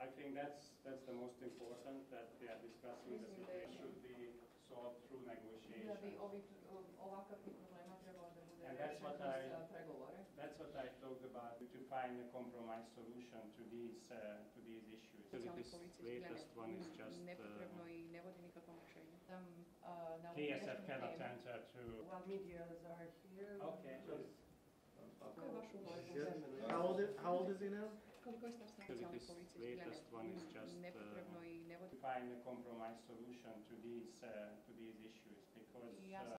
I think that's the most important, that we are discussing the situation should be solved through negotiations. Da bi ovakvih problema trebalo da bude And that's what rešeno kroz pregovore. That's what I talked about, to find a compromise solution to these issues. So this latest one is just nepotrebno I ne vodi nikakvom rešenju. TSF cannot enter to. While mediators are here. Okay. Kako je vaš ugovor? How old is he now? Koliko je star s nacionalne policije? Latest one is just nepotrebno I ne vodi. Find a compromise solution to these issues, because